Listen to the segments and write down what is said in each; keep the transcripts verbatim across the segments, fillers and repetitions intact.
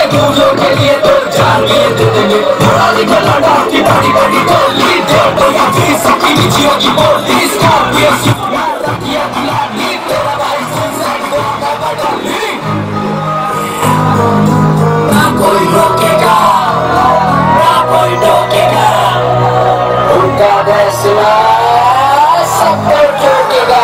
दूसरों के लिए तो जान लिए दे देंगे। थोड़ा निकल लौटा की बड़ी बड़ी टोली दे दो या फिर सबकी नीचियों की बोली स्कॉर्पियो किया खिलाड़ी तेरा भाई सुनसाइड को आगा बढ़ा ली। ना कोई रोकेगा ना कोई टोकेगा उनका फैसला सब पर ठोकेगा।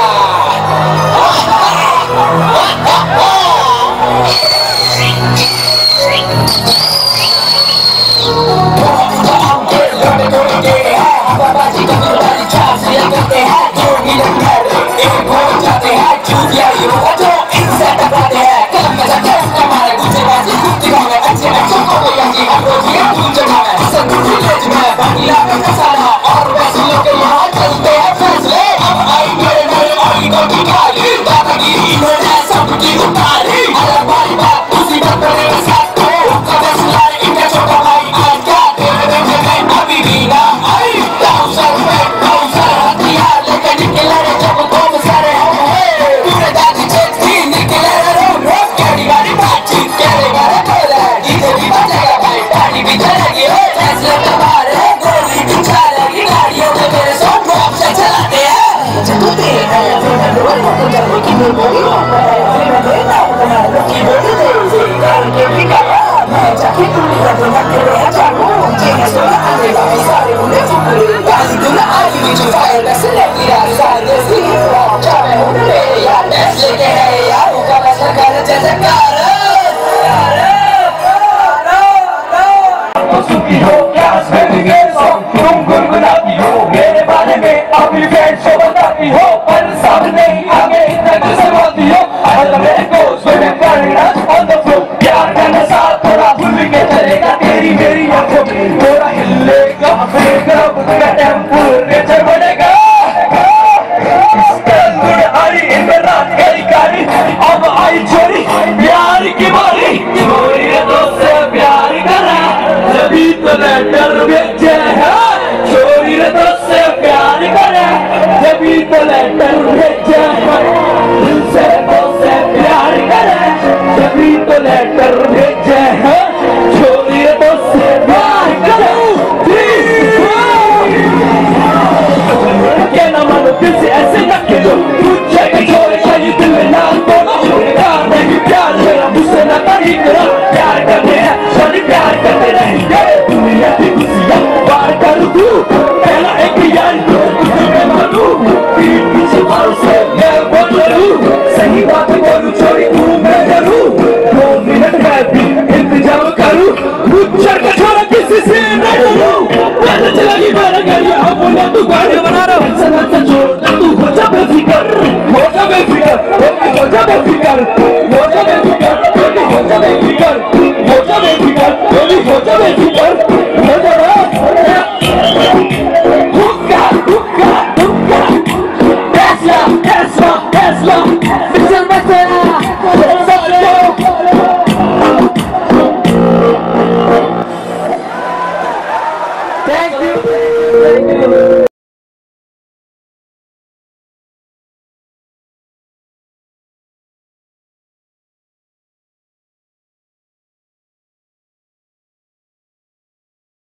हवाबाजी का गुरुदारी छाप से करते हैं जो मिलन कर एक हो जाते हैं चूतिया युवा जो इनसे टकराते हैं कम मजा कैसे हमारे गुस्सेबाजी दिखाओ में अच्छे बच्चों को कोई अच्छी अप्रोच ये तू जगह में संतुलित लेज में बानीला का मसाला और वैसे लोग यहाँ चलते हैं फैसले। अब आई मेरे मेरे आई को निकाली दादागिरी इन्होंने सबकी उतारी अलग बारी बात उसी बात पर मेरे साथ तो उनका फैसला इनका छोटा भाई आज क्या तेरे बेटे में अभी भी ना आई ताउसर में ताउसर हथियार लेकर निकले रे जब खूब सारे हम हैं पूरे दादी चेत की निकले रे रोम रोम कैडी वाली बातचीत कैडी वाले बोले डीजे भी बजेगा भाई पार्टी भी चलेगी हो फैसले का बार है गोली भी चलेगी गाड़ियों में मेरे सॉन्ग बॉक्स से चलाते हैं जब तू देखा या फिर मैं रोल को चलने की मेरी बोली होता है फिर मैं देता हूँ तुम्हारे की बोली दे उसे कर के भी कहा मैं जाके तुमने रखो ना तेरे चाकू जेने सोना आने वाले सारे मुझे चुपड़े गाली दूना आई भी जो फायर वैसे लगी यार सारे सी क्या मैं हूँ रे यार डैश लेके है यार उनका वैसा कर जैसे कार तो सुखी हो क्या स्वेटिंगे सॉन्ग तुम गुनगुनाती हो मेरे बारे में अपनी फ्रेंड से बताती हो पर सामने आगे इतना गुस्साती हो अगर मेरे को स्विमिंग करना ऑन द फ्लोर प्यार करना साथ थोड़ा भूल के चलेगा तेरी मेरी आंखों में थोड़ा हिलेगा फिर अब का टेम्परेचर बढ़ेगा अब आई चोरी प्यार की बारी चोरी दोस्त से प्यार करा जभी तो लेटर भेजे है चोरी दोस्त से प्यार करा जभी तो लेटर भेजे दिल से दोस्त से प्यार करा जभी तो लेटर भेजे है चोरी दोस्त से प्यार करा क्या ना मानो दिल से ऐसे न खेलो तुझे के छोरे कहीं दिल में ना तोड़ो प्यार नहीं प्यार मेरा मुझसे ना कहीं करो प्यार करते हैं सभी प्यार करते रहेंगे दुनिया की खुशियाँ बार करूँ तू पहला एक यार को तुझे मानूं पीठ पीछे मारू से मैं बोल लूँ सही बात बोलूँ छोरी तू मैं करूँ दो मिनट में भी इंतजाम करूँ मुझे का छोरा किसी से न डरूँ पहले चला गई मेरा घर यहाँ बोला तू गाड़ी